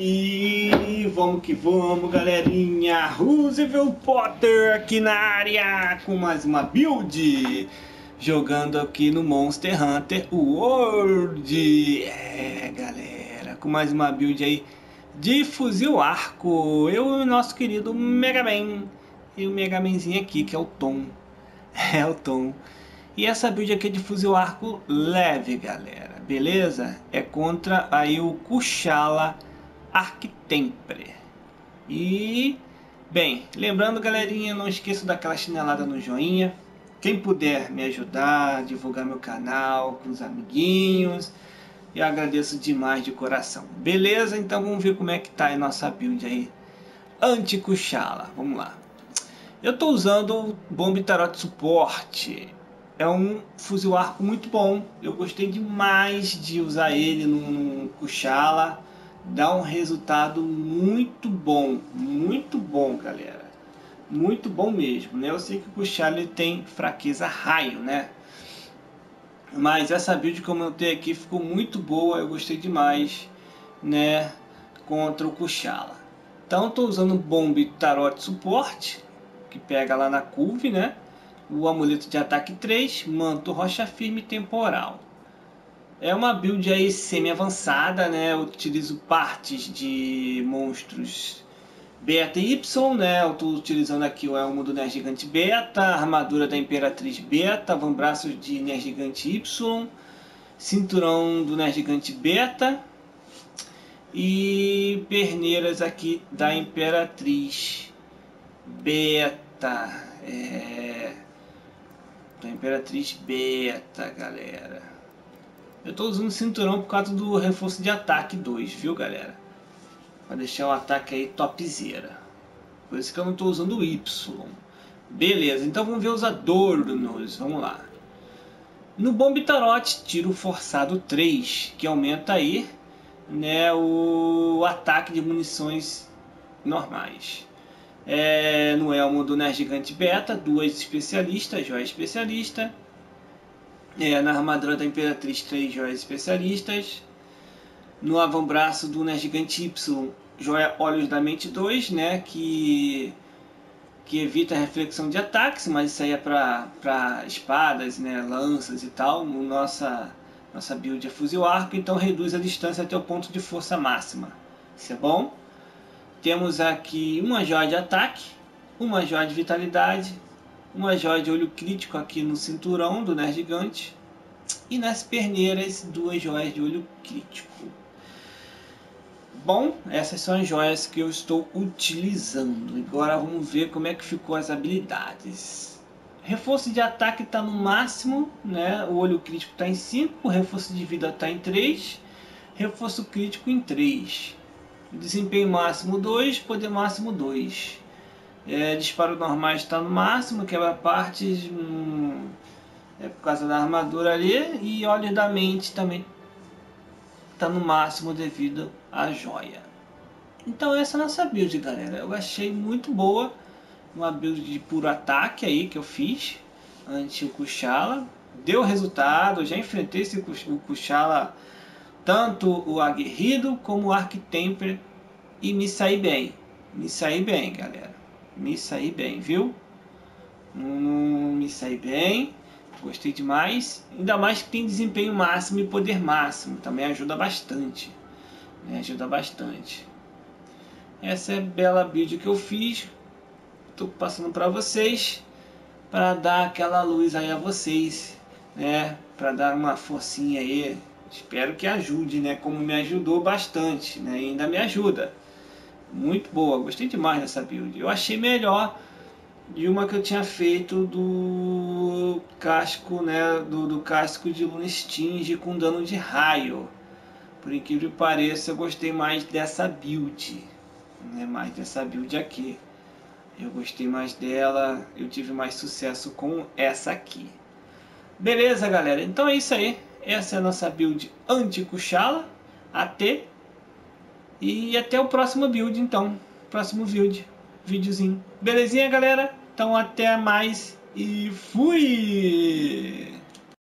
E vamos que vamos, galerinha. Roosevelt Potter aqui na área com mais uma build, jogando aqui no Monster Hunter World. Galera, com mais uma build aí de fuzil arco. Eu e o nosso querido Mega Man. E o Mega Manzinho aqui, que é o Tom. É o Tom. E essa build aqui é de fuzil arco leve, galera. Beleza? É contra aí o Kushala Archtemplar. E, bem, lembrando, galerinha, não esqueça daquela chinelada no joinha. Quem puder me ajudar, divulgar meu canal com os amiguinhos, eu agradeço demais de coração. Beleza? Então vamos ver como é que tá a nossa build aí anti-Kushala. Vamos lá. Eu estou usando o Bomb Tarot Suporte. É um fuzil arco muito bom. Eu gostei demais de usar ele no Kushala. Dá um resultado muito bom, galera. Muito bom mesmo, né? Eu sei que o Kushala ele tem fraqueza raio, né? Mas essa build que eu montei aqui ficou muito boa. Eu gostei demais, né? Contra o Kushala. Então estou usando o Bomb Tarot Suporte, que pega lá na curve, né? O amuleto de ataque 3, manto rocha firme temporal. É uma build aí semi-avançada, né? Eu utilizo partes de monstros Beta e Y, né? Eu estou utilizando aqui o elmo do Nergigante Beta, a armadura da Imperatriz Beta, avambraços de Nergigante Y, cinturão do Nergigante Beta e perneiras aqui da Imperatriz Beta. Da Imperatriz Beta, galera. Eu estou usando cinturão por causa do reforço de ataque 2, viu, galera? Para deixar o ataque aí topzera. Por isso que eu não estou usando o Y. Beleza, então vamos ver os adornos. Vamos lá. No Bomb Tarot, tiro forçado 3, que aumenta aí, né, o ataque de munições normais. No elmo do Nergigante Beta, 2 especialistas, joia especialista. Na armadura da Imperatriz, 3 joias especialistas. No avambraço do Nergigante Y, joia Olhos da Mente 2, né, que evita a reflexão de ataques, mas isso aí é para espadas, né, lanças e tal. Nossa build é fuzil arco, então reduz a distância até o ponto de força máxima. Isso é bom. Temos aqui uma joia de ataque, uma joia de vitalidade, uma joia de olho crítico aqui no cinturão do Nergigante e nas perneiras 2 joias de olho crítico. Bom, essas são as joias que eu estou utilizando. Agora vamos ver como é que ficou as habilidades. Reforço de ataque está no máximo, né? O olho crítico está em 5, o reforço de vida está em 3, reforço crítico em 3. Desempenho máximo 2, poder máximo 2. Disparo normal está no máximo, quebra partes por causa da armadura ali. E Olhos da Mente também está no máximo devido à joia. Então essa é a nossa build, galera. Eu achei muito boa. Uma build de puro ataque aí que eu fiz antes o Kushala. Deu resultado, já enfrentei o Kushala, tanto o aguerrido como o Archtemplar, e me saí bem. Me saí bem, galera. Me saí bem, viu? Me saí bem. Gostei demais. Ainda mais que tem desempenho máximo e poder máximo. Também ajuda bastante. Ajuda bastante. Essa é a bela build que eu fiz. Estou passando para vocês, para dar aquela luz aí a vocês, né? Para dar uma forcinha aí. Espero que ajude, né? Como me ajudou bastante, né? E ainda me ajuda. Muito boa, gostei demais dessa build. Eu achei melhor de uma que eu tinha feito do casco, né? Do casco de Luna Stinge com dano de raio. Por incrível que pareça, eu gostei mais dessa build, né? Mais dessa build aqui. Eu gostei mais dela, eu tive mais sucesso com essa aqui. Beleza, galera? Então é isso aí. Essa é a nossa build anti-Kushala. E até o próximo build, então. Próximo videozinho. Belezinha, galera? Então até mais e fui!